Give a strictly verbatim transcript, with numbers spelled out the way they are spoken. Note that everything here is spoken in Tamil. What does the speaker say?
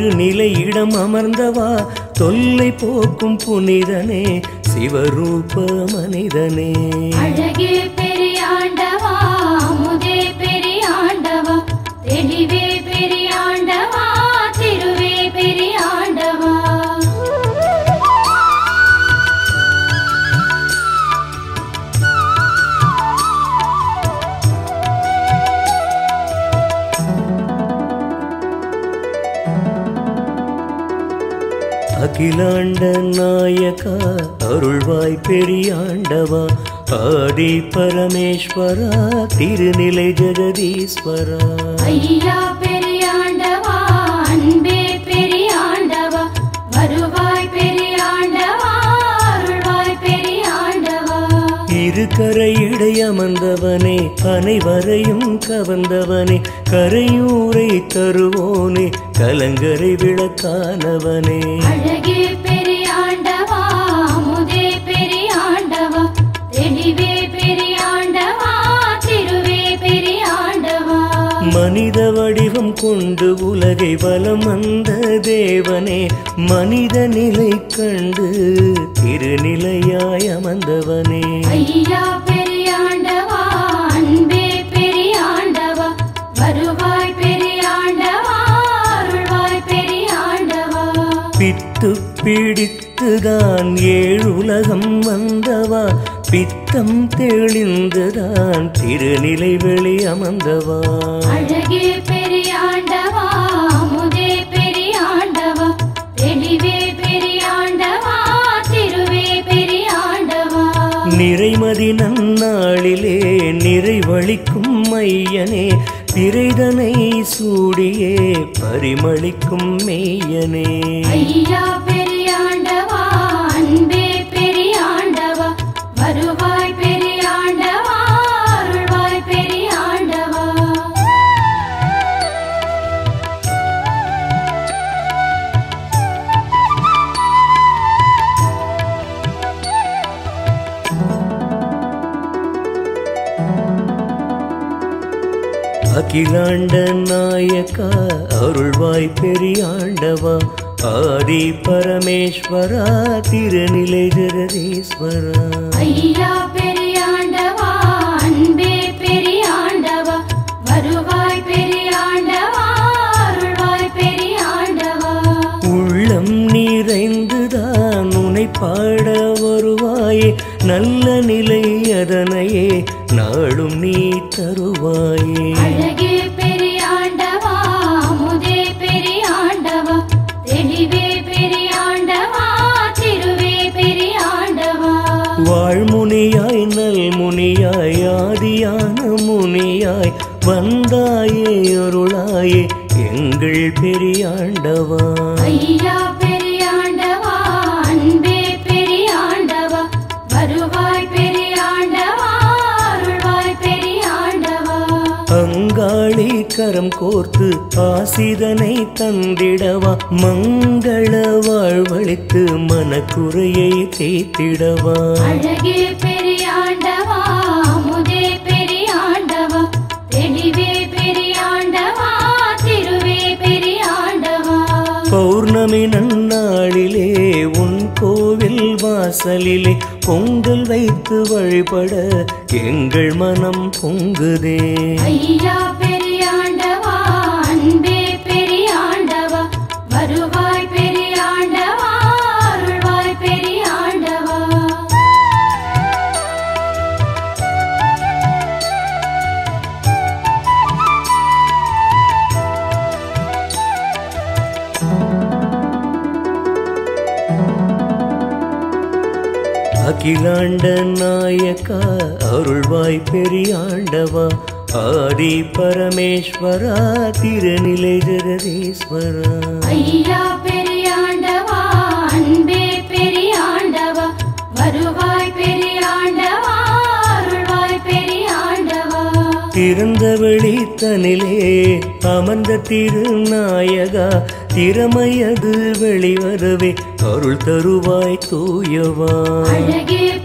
திருநிலையிடம் அமர்ந்தவா தொல்லை போக்கும் புனிதனே சிவரூப மனிதனே அழகே பெரியாண்டவா அமுதே பெரியாண்டவா தெளிவே பெரியாண்டவா திருவே பெரியாண்டவா அகிலாண்ட நாயகா அருள்வாய் பெரியாண்டவா ஆதி பரமேஸ்வரா திருநிலை ஜெகதீஸ்வரா ஐயா பெரியாண்டவா அன்பே பெரியாண்டவா வருவாய் பெரியாண்டவா அருள்வாய் பெரியாண்டவா இருக்கரையிடை அமர்ந்தவனே அனைவரையும் கவர்ந்தவனே கரையூரை தருவோனே கலங்கரை விளக்கானவனே அழகே பெரியாண்டவா அமுதே பெரியாண்டவா தெளிவே பெரியாண்டவா திருவே பெரியாண்டவா மனித வடிவம் கொண்டு உலகை வலம் வந்த தேவனே மனித நிலை கண்டு திருநிலையாய் அமர்ந்தவனே ஐயா பெரியாண்டவா அன்பே பெரியாண்டவா வருவாய் பெரியாண்டவா அருள்வாய் பெரியாண்டவா பித்து பிடித்துதான் ஏழுலகம் வந்தவா பித்தம் தெளிந்துதான் திருநிலை வெளி அமர்ந்தவா அழகே பெரியாண்டவா அமுதே பெரியாண்டவா தெளிவே பெரியாண்டவா திருவே பெரியாண்டவா நிறைமதி நன்னாளிலே நிறைவழிக்கும் மையனே பிறைதனை சூடியே பரிமளிக்கும் மெய்யனே ஐயா பெரியாண்டவா அன்பே பெரியாண்டவா வருவாய் பெரியாண்டவா அருள்வாய் பெரியாண்டவா அகிலாண்ட நாயகா அருள்வாய் பெரியாண்டவா ஆதி பரமேஸ்வரா திருநிலை ஜெகதீஸ்வரா ஐயா பெரியாண்டவா அன்பே பெரியாண்டவா வருவாய் பெரியாண்டவா அருள்வாய் பெரியாண்டவா உள்ளம் நிறைந்துதான் உனை பாட வருவாயே நல்ல நிலை அதனையே நாளும் நீ தருவாயே அழகே பெரியாண்டவா அமுதே பெரியாண்டவா தெளிவே பெரியாண்டவா திருவே பெரியாண்டவா வாழ்முனியாய் நல்முனியாய் ஆதியான முனியாய் வந்தாயே அருளாயே எங்கள் பெரியாண்டவா ஐயா பெரியாண்டவா அன்பே பெரியாண்டவா வருவாய் பெரியாண்டவா அருள்வாய் பெரியாண்டவா அங்காளி கரம் கோர்த்து ஆசிதனை தந்திடவா மங்கள வாழ்வழித்து மனக்குறையை தேத்திடவா அழகே பெரியாண்டவா அமுதே பெரியாண்டவா தெளிவே பெரியாண்டவா திருவே பெரியாண்டவா பௌர்ணமி நன்னாளிலே உன் கோவில் வாசலிலே பொங்கல் வைத்து வழிபட எங்கள் மனம் பொங்குதே ஐயா பெரியாண்டவா அன்பே பெரியாண்டவா வருவாய் பெரியாண்டவா அருள்வாய் பெரியாண்டவா அகிலாண்ட நாயகா அருள்வாய் பெரியாண்டவா ஆதி பரமேஸ்வரா திருநிலை ஜெகதீஸ்வரா ஐயா பெரியாண்டவா அன்பே பெரியாண்டவா வருவாய் பெரியாண்டவா அருள்வாய் பெரியாண்டவா திறந்த வெளித்தனிலே அமர்ந்த திருநாயகா திறமையது வெளிவரவே அருள் தருவாய் தூயவா அழகே